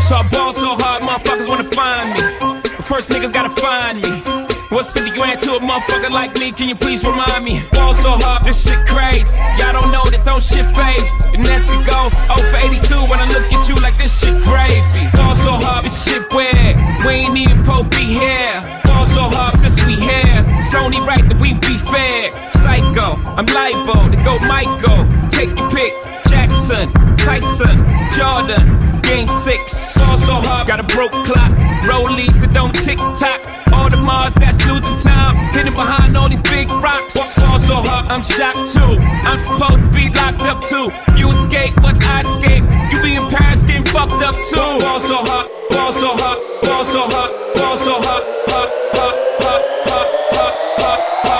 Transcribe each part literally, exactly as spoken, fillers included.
So I ball so hard, motherfuckers wanna find me. But first niggas gotta find me. What's fifty grand to a motherfucker like me? Can you please remind me? Ball so hard, this shit crazy. Y'all don't know that don't shit phase. The Nets could go oh for eighty-two when I look at you like this shit gravy. Ball so hard, this shit weird. We ain't even Pope be here. Ball so hard since we here. It's only right that we be fair. Psycho, I'm libo to go Michael. Take your pick. Jackson, Tyson, Jordan. Game six. Ball so hard, got a broke clock. Rollies that don't tick tock. All the Mars that's losing time, hidden behind all these big rocks. Ball so hard, I'm shocked too. I'm supposed to be locked up too. You escape, but I escape. You be in Paris getting fucked up too. Ball so hard, ball so hard, ball so hard, ball so hard, hard, hard, hard, hard, hard, hard,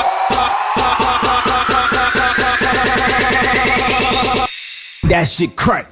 hard, hard. That shit crack.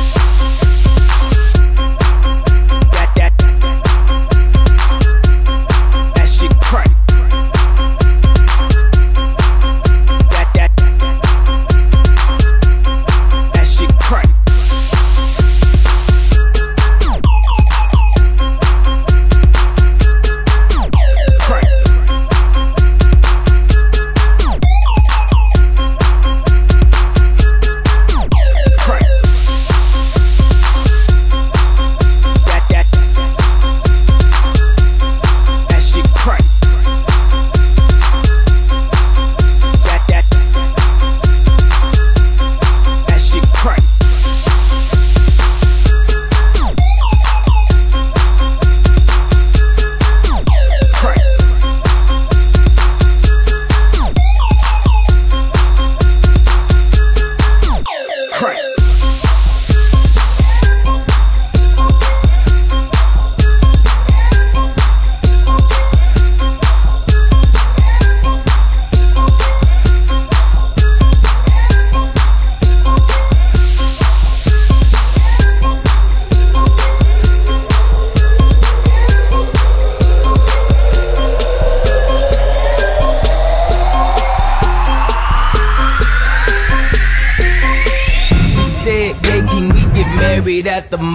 At the mall,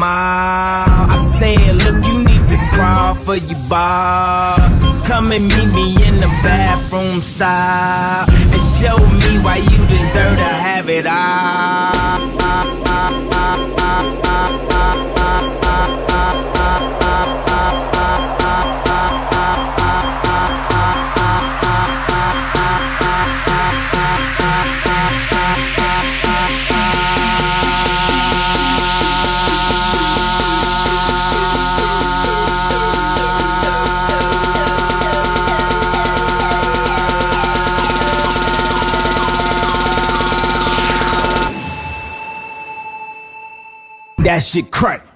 I said, look, you need to crawl for your bar. Come and meet me in the bathroom style and show me why you deserve to have it all. That shit crack.